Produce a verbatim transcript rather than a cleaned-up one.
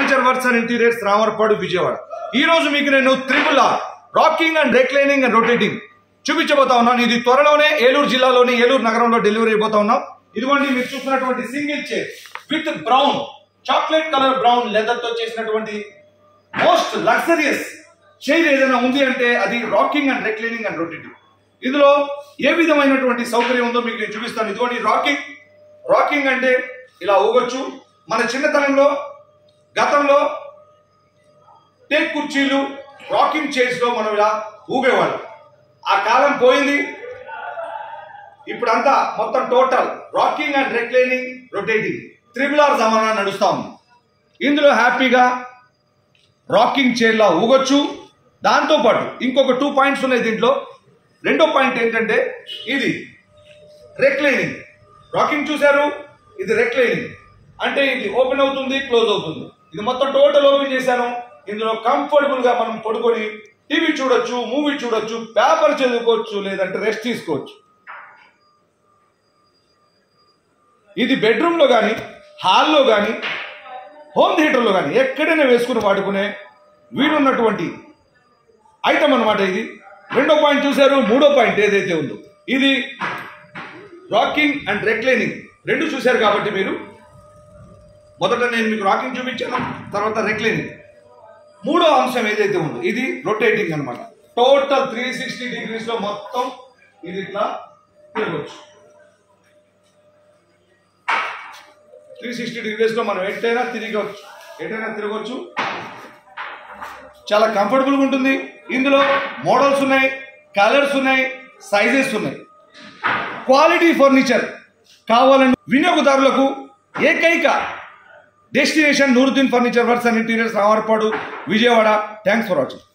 Furniture works and interiors Ramarpadu Vijayawada. ఈ రోజు మీకు నేను triple R rocking and reclining and rotating చూపించబోతా ఉన్నాను. ఇది త్వరలోనే ఏలూరు జిల్లాలోని ఏలూరు నగరంలో డెలివరీ అయిపోతా ఉన్నాం. ఇదిగోండి మీరు చూస్తున్నటువంటి single chair with brown chocolate colour brown leather తో చేసినటువంటి మోస్ట్ లగ్జరియస్ చైర్ ఏదైనా ఉంది అంటే అది rocking and reclining and rotating. ఇందులో ఏ విధమైనటువంటి సౌకర్యం ఉందో మీకు నేను చూపిస్తాను. ఇదిగోండి రాకింగ్ రాకింగ్ అంటే ఇలా ఊగొచ్చు. మన చిన్నతనంలో గతంలో టేక్ కుర్చీలు రాకింగ్ చైర్స్ లో మనం ఇలా ఊగేవాళ్ళం. ఆ కాలం పోయింది. ఇప్పుడంతా మొత్తం total rocking and reclining rotating triple R జమానా నడుస్తాం. ఇందులో హ్యాపీగా రాకింగ్ చైర్ లా ఊగొచ్చు. దాంతో పాటు ఇంకొక టూ పాయింట్స్ ఉన్నాయి దీంట్లో. రెండో పాయింట్ ఏంటంటే ఇది రెక్లైనింగ్. రాకింగ్ చూశారు, ఇది రెక్లైనింగ్ అంటే ఇది ఓపెన్ అవుతుంది, క్లోజ్ అవుతుంది. ఇది మొత్తం టోటల్ ఓపెన్ చేశాను. ఇందులో కంఫర్టబుల్ గా మనం పడుకొని టీవీ చూడొచ్చు, మూవీ చూడొచ్చు, పేపర్ చదువుకోవచ్చు, లేదంటే రెస్ట్ తీసుకోవచ్చు. ఇది బెడ్రూమ్ లో కానీ, హాల్లో కానీ, హోమ్ థియేటర్ లో కానీ ఎక్కడైనా వేసుకుని వాడుకునే వీలున్నటువంటి ఐటమ్ అనమాట ఇది. రెండో పాయింట్ చూశారు. మూడో పాయింట్ ఏదైతే ఉందో ఇది రాకింగ్ అండ్ రెక్లైనింగ్ రెండు చూశారు కాబట్టి మీరు మొదట నేను మీకు రాకింగ్ చూపించాను, తర్వాత రెక్లైనింగ్. మూడో అంశం ఏదైతే ఉందో ఇది రొటేటింగ్ అనమాట. టోటల్ త్రీ సిక్స్టీ డిగ్రీస్ లో మొత్తం ఇది ఇట్లా తిరగవచ్చు. త్రీ సిక్స్టీ డిగ్రీస్ లో మనం ఎటైనా తిరగవచ్చు ఎటైనా తిరగవచ్చు చాలా కంఫర్టబుల్గా ఉంటుంది. ఇందులో మోడల్స్ ఉన్నాయి, కలర్స్ ఉన్నాయి, సైజెస్ ఉన్నాయి. క్వాలిటీ ఫర్నిచర్ కావాలని వినియోగదారులకు ఏకైక destination Nooruddin furniture works and interiors Ramarpadu Vijayawada. Thanks for watching.